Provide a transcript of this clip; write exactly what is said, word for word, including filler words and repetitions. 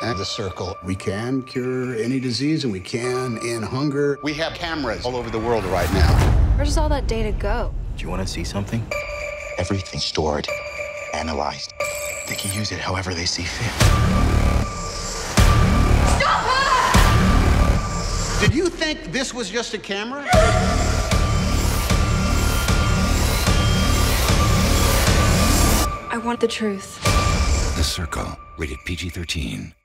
and the circle. We can cure any disease, and we can end hunger. We have cameras all over the world right now. Where does all that data go? Do you want to see something? Everything's stored, analyzed. They can use it however they see fit. Stop her! Did you think this was just a camera? I want the truth. The Circle, rated P G thirteen.